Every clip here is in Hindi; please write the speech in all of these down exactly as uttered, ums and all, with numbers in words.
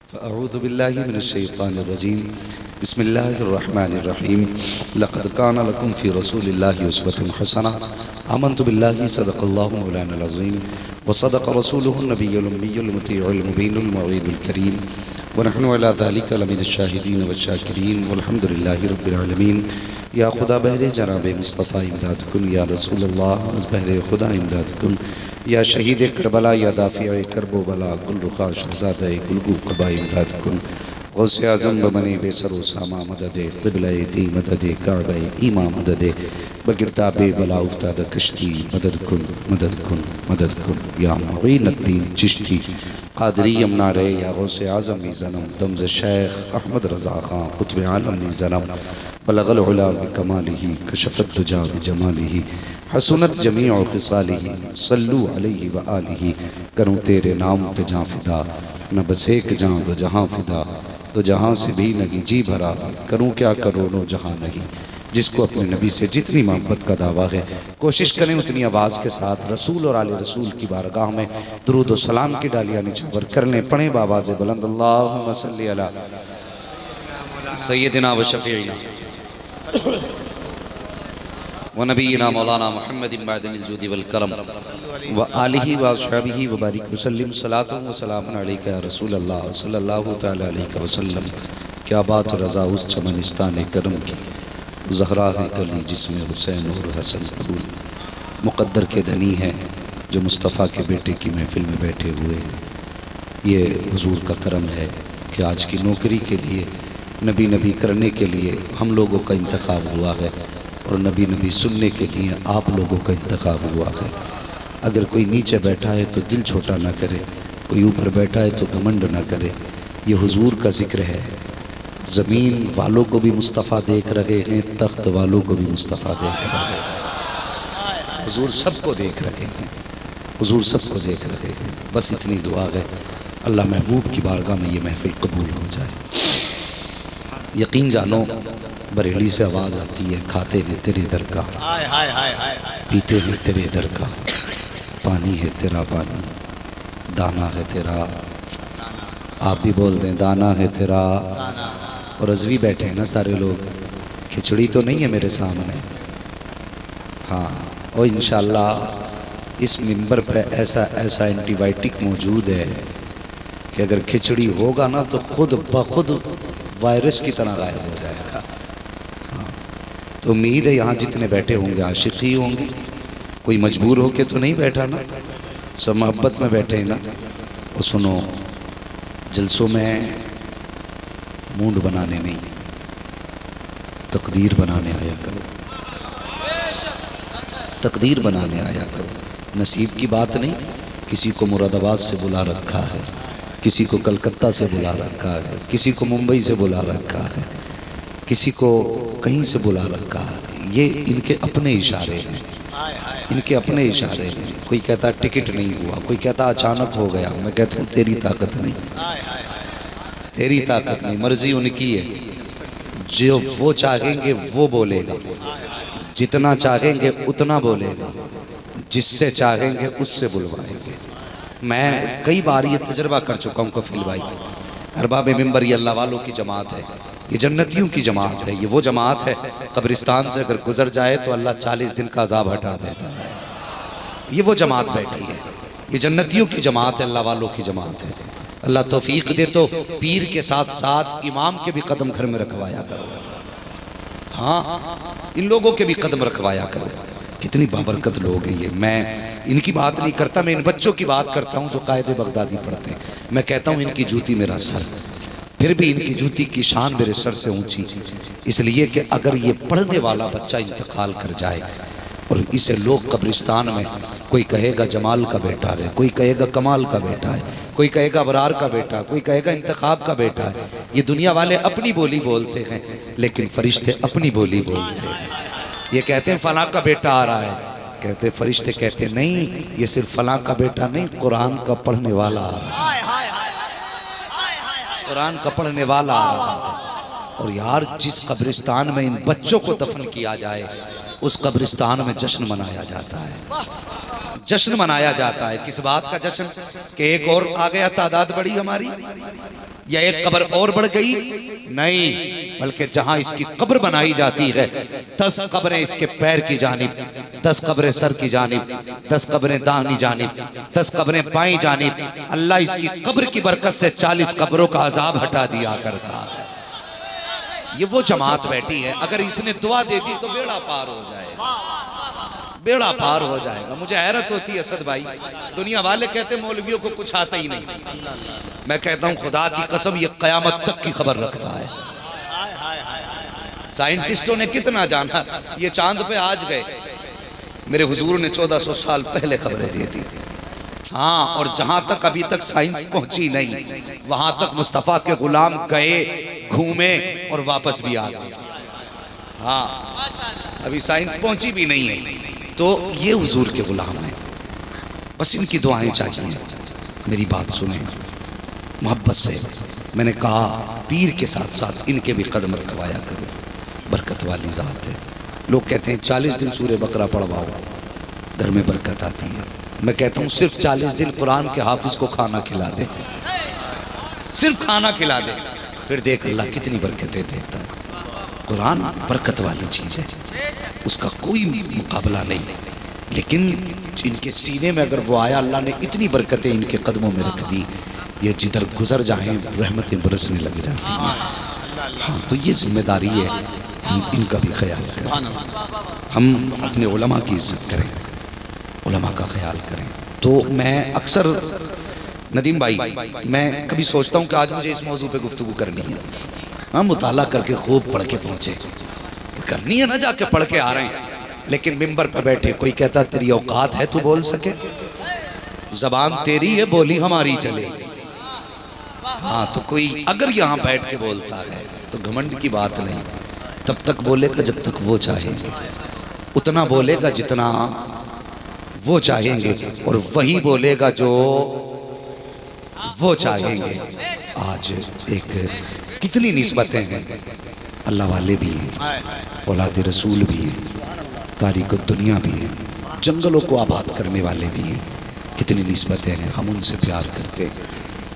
अऊज़ु बिल्लाहि मिनश्शैतानिर्रजीम बिस्मिल्लाहिर्रहमानिर्रहीम लक़द कान लकुम फ़ी रसूलिल्लाहि उस्वतुन हसना आमन्तु बिल्लाहि सदक़ल्लाहु मौलानाल अज़ीम व सदक़ रसूलुहुन नबियुल उम्मियुल मुतीउल मुबीनुल मुईदुल करीम व नहनु अला ज़ालिका लमिनश शाहिदीन व शाकिरीन वल्हम्दुलिल्लाहि रब्बिल आलमीन। या खुदा बहरे जनाब मुस्तफ़ा इमदाद कुन, या रसूलल्लाह बहरे खुदा इमदाद कुन, या शहीद करबला, या दाफ़िए करबो बला, गुल रुखा शहज़ादा गुलगू क़बा इमदाद कुन, गौसे आज़म बमने बेसरो सामा मदद क़िबला दी मदद काबा ईमा मदद बगिरताबे बला उफ्ताद कश्ती मदद कुन मदद कुन मदद कुन, या मुईनुद्दीन चिश्ती क़ादरी यमुना रे, या गौसे आज़म ज़नम दमज़ शेख अहमद रज़ा ख़ान क़ुत्ब आलम ज़नम बलगल उला बिकमालिही कशफ़त दुजा बिजमालिही हसनत जमीउ ख़िसालिही सल्लु अलैहि व आलिही। करूँ तेरे नाम पे जाँ फ़िदा, न बस एक जाँ दो जहाँ फ़िदा, तो जहाँ से भी नहीं जी भरा, करूँ क्या करोड़ों जहाँ नहीं। जिसको अपने नबी से जितनी मोहब्बत का दावा है कोशिश करें उतनी आवाज़ के साथ रसूल और आले रसूल की बारगाह में दुरूद व सलाम की डालियाँ निछावर कर लें। पढ़ें बावाज़ बुलंद अल्लाहुम्मा सल्ली अला सय्यदिना व शफ़ीइना व नबीना मौलाना मुहम्मदिन मअदनिल जुदी वल करम व आलिहि व अस्हाबिहि व बारिक वसल्लम सलातु व सलामुन अलैका या रसूल अल्लाह सल्लल्लाहु तआला अलैहि वसल्लम। क्या बात रज़ा उस चमनिस्तान करम की, ज़हरा है कली जिसमें हुसैन और हसन फूल। मुक़द्दर के धनी हैं जो मुस्तफ़ा के बेटे की महफ़िल में बैठे हुए हैं। ये हुजूर का करम है कि आज की नौकरी के लिए, नबी नबी करने के लिए हम लोगों का इंतखाब हुआ है और नबी नबी सुनने के लिए आप लोगों का इंतखाब हुआ है। अगर कोई नीचे बैठा है तो दिल छोटा ना करे, कोई ऊपर बैठा है तो घमंड ना करे। ये हुजूर का ज़िक्र है। ज़मीन वालों को भी मुस्तफ़ा देख रहे हैं, तख्त वालों को भी मुस्तफ़ा देख रहे हैं। हुजूर सबको देख रहे हैं, हुजूर सबको देख रहे हैं। बस इतनी दुआ है अल्लाह महबूब की बारगाह में ये महफिल कबूल हो जाए। यकीन जानो बरेली से आवाज़ आती है, खाते हैं तेरे दर का, पीते हैं तेरे दर का, पानी है तेरा पानी, दाना है तेरा। आप भी बोल दें दाना है तेरा। और रज़वी बैठे हैं ना सारे लोग, खिचड़ी तो नहीं है मेरे सामने। हाँ, और इंशाअल्लाह इस मिंबर पे ऐसा ऐसा एंटीबायोटिक मौजूद है कि अगर खिचड़ी होगा ना तो खुद ब खुद वायरस की तरह गायब हो जाएगा। हाँ, तो उम्मीद है यहाँ जितने बैठे होंगे आशिक ही होंगे। कोई मजबूर होके तो नहीं बैठा ना, सब मोहब्बत में बैठे हैं ना। और सुनो, जलसों में मूड बनाने नहीं, तकदीर बनाने आया करो, तकदीर बनाने आया करो। नसीब की बात नहीं। किसी को मुरादाबाद से बुला रखा है, किसी को कलकत्ता से बुला रखा है, किसी को मुंबई से बुला रखा है, किसी को कहीं से बुला रखा है। ये इनके अपने इशारे हैं, इनके अपने इशारे हैं। कोई कहता टिकट नहीं हुआ, कोई कहता अचानक हो गया। मैं कहता हूँ तेरी ताकत नहीं, तेरी ताकत नहीं, मर्जी उनकी है। जो वो चाहेंगे वो बोलेगा, जितना चाहेंगे उतना बोलेगा, जिससे चाहेंगे उससे बुलवाएंगे। मैं कई बार ये तजर्बा कर चुका हूँ कफील भाई। अरबाब मिंबर ये अल्लाह वालों की जमात है, ये जन्नतियों की जमात है। ये वो जमात है कब्रिस्तान से अगर गुजर जाए तो अल्लाह चालीस दिन का अजाब हटा देता है। ये वो जमात बैठी है, ये जन्नतियों की जमात है, अल्लाह वालों की जमात है। अल्लाह तौफीक दे तो पीर के साथ साथ इमाम के भी कदम घर में रखवाया करो। हाँ, इन लोगों के भी कदम रखवाया करो। कितनी बाबरकत लोग हैं ये। मैं इनकी बात नहीं करता, मैं इन बच्चों की बात करता हूँ जो कायदे बगदादी पढ़ते हैं। मैं कहता हूँ इनकी जूती मेरा सर, फिर भी इनकी जूती की शान मेरे सर से ऊंची, इसलिए कि अगर ये पढ़ने वाला बच्चा इंतकाल कर जाए और इसे लोग कब्रिस्तान में, कोई कहेगा जमाल का बेटा है, कोई कहेगा कमाल का बेटा है, कोई कहेगा अबरार का बेटा, कोई कहेगा इंतखाब का बेटा है। ये दुनिया वाले अपनी बोली बोलते हैं, लेकिन फरिश्ते अपनी बोली बोलते हैं। ये कहते हैं फलां का बेटा आ रहा है, कहते फरिश्ते कहते नहीं, ये सिर्फ फलां का बेटा नहीं, कुरान का पढ़ने वाला आ रहा है, कुरान का पढ़ने वाला आ रहा है। और यार, जिस कब्रिस्तान में इन बच्चों को दफन किया जाए उस कब्रिस्तान में जश्न मनाया जाता है, जश्न मनाया जाता है। किस बात का जश्न? कि एक और आ गया, तादाद बढ़ी हमारी, या एक कब्र और बढ़ गई? नहीं, बल्कि जहां इसकी कब्र बनाई जाती है दस कब्रें इसके पैर की जानिब, दस कब्रें सर की जानिब, दस कब्रें दाहिनी जानिब, दस कब्रें बाईं जानिब। अल्लाह इसकी कब्र की बरकत से चालीस कब्रों का अजाब हटा दिया करता है। ये वो जमात बैठी है, अगर इसने दुआ दे दी तो बेड़ा पार हो जाएगा, बेड़ा पार हो जाएगा। मुझे हैरत होती है असद भाई, दुनिया वाले कहते मौलवियों को कुछ आता ही नहीं, मैं कहता हूं खुदा की कसम ये कयामत तक की खबर रखता है। साइंटिस्टों ने कितना जाना, ये चांद पे आज गए, मेरे हुजूर ने चौदह सौ साल पहले खबरें दी थी। हाँ, और जहां तक अभी तक साइंस पहुंची नहीं, वहां तक मुस्तफा के गुलाम गए, घूमे और वापस भी आ गए। हाँ, अभी साइंस पहुंची भी नहीं है। तो ये हुजूर के गुलाम हैं, बस इनकी दुआएं चाहिए। मेरी बात सुने मोहब्बत से। मैंने कहा पीर के साथ साथ इनके भी कदम रखवाया करो, बरकत वाली ज़ात है। लोग कहते हैं चालीस दिन सूरह बकरा पढ़वाओ, घर में बरकत आती है। मैं कहता हूँ सिर्फ चालीस दिन कुरान के हाफिज को खाना खिला दे, सिर्फ खाना खिला दे, फिर देख अल्लाह कितनी बरकतें देता है। कुरान बरकत वाली चीज़ है, उसका कोई मुकाबला नहीं। लेकिन इनके सीने में अगर वो आया, अल्लाह ने इतनी बरकतें इनके कदमों में रख दी, ये जिधर गुजर जाएं रहमतें बरसने लग जाती हैं। हाँ, तो ये जिम्मेदारी है, हम इनका भी ख्याल करें, हम अपने उलमा की इज्जत करें, उलमा का ख्याल करें। तो मैं अक्सर नदीम भाई, मैं कभी सोचता हूँ कि आज मुझे इस मौजू पे गुफ्तगू करनी है, हम मुताला करके खूब पढ़ के पहुँचे, करनी है ना, जाके पढ़ के आ रहे हैं। लेकिन मिंबर पर बैठे कोई कहता तेरी औकात है तू बोल सके, जबान तेरी है बोली हमारी चले। हाँ, तो कोई अगर यहाँ बैठ के बोलता है तो घमंड की बात नहीं, तब तक बोलेगा जब तक वो चाहेंगे, उतना बोलेगा जितना वो चाहेंगे, और वही बोलेगा जो वो चाहेंगे। आज एक कितनी निस्बतें हैं, अल्लाह वाले भी हैं, औलाद रसूल भी हैं, तारीख दुनिया भी है, जंगलों को आबाद करने वाले भी हैं, कितनी निस्बतें हैं। हम उनसे प्यार करते हैं,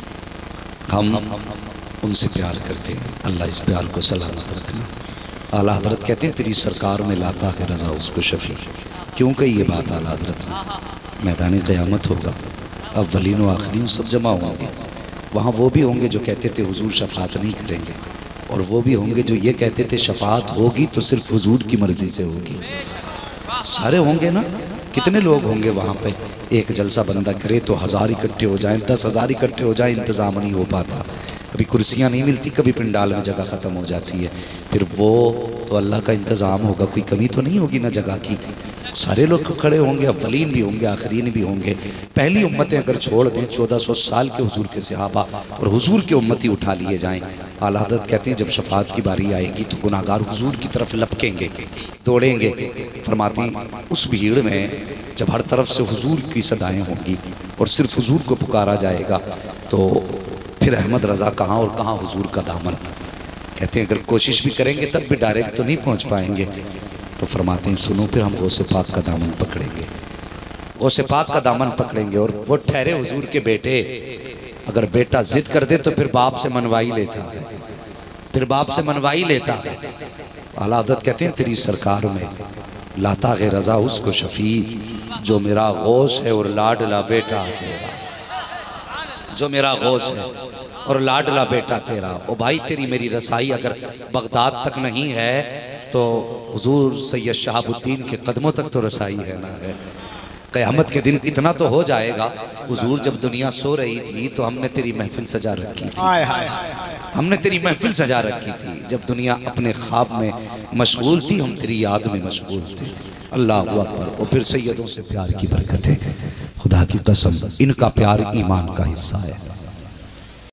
हम उनसे प्यार करते हैं। अल्लाह इस प्यार को सलामत रखना। आला हजरत कहते हैं तेरी सरकार में लाता है रज़ा उसको शफी। क्यों कही ये बात आला हजरत ने? मैदान क़यामत होगा, अव्वलीन व आखिरीन सब जमा होंगे, वहाँ वो भी होंगे जो कहते थे हुजूर शफात नहीं करेंगे, और वो भी होंगे जो ये कहते थे शफात होगी तो सिर्फ हुजूर की मर्जी से होगी। सारे होंगे ना, कितने लोग होंगे वहाँ पे? एक जलसा बंदा करे तो हज़ार इकट्ठे हो जाएं, दस हज़ार इकट्ठे हो जाएं, इंतज़ाम नहीं हो पाता, कभी कुर्सियाँ नहीं मिलती, कभी पंडाल में जगह ख़त्म हो जाती है। फिर वो तो अल्लाह का इंतज़ाम होगा, कोई कमी तो नहीं होगी ना जगह की, सारे लोग खड़े होंगे, अव्वलीन भी होंगे, आखिरीन भी होंगे। पहली उम्मतें अगर छोड़ दें, चौदह सौ साल के हुजूर के सहाबा और हुजूर के उम्मती उठा लिए जाएं, आला हज़रत कहते हैं जब शफात की बारी आएगी तो गुनाहगार हुजूर की तरफ लपकेंगे, दौड़ेंगे। फरमाती उस भीड़ में जब हर तरफ से हुजूर की सदाएँ होंगी और सिर्फ हुजूर को पुकारा जाएगा, तो फिर अहमद रज़ा कहाँ और कहाँ हुजूर का दामन। कहते हैं अगर कोशिश भी करेंगे तब भी डायरेक्ट तो नहीं पहुँच पाएंगे। तो फरमाते हैं सुनो फिर हम गौसे पाक का दामन पकड़ेंगे, गौसे पाक का दामन पकड़ेंगे। और वो ठहरे हुजूर के बेटे, अगर बेटा जिद कर दे तो फिर बाप से मनवाई लेता है, फिर बाप से मनवाई लेता है। आला हज़रत कहते हैं तेरी सरकार में लाता है रज़ा उसको शफी, जो मेरा गौस है और लाडला बेटा तेरा, जो मेरा गौस है और लाडला बेटा तेरा। ओ भाई तेरी मेरी रसाई अगर बगदाद तक नहीं है तो हुजूर सैयद शहाबुद्दीन के कदमों तक तो रसाई है ना है। क़यामत के दिन इतना तो हो जाएगा, हुजूर जब दुनिया सो रही थी तो हमने तेरी महफिल सजा रखी थी, हमने तेरी महफिल सजा रखी थी। जब दुनिया अपने ख्वाब में मशगूल थी, हम तेरी याद में मशगूल थे। अल्लाह अकबर। और फिर सैयदों से प्यार की बरकत है, खुदा की कसम इनका प्यार ईमान का हिस्सा है।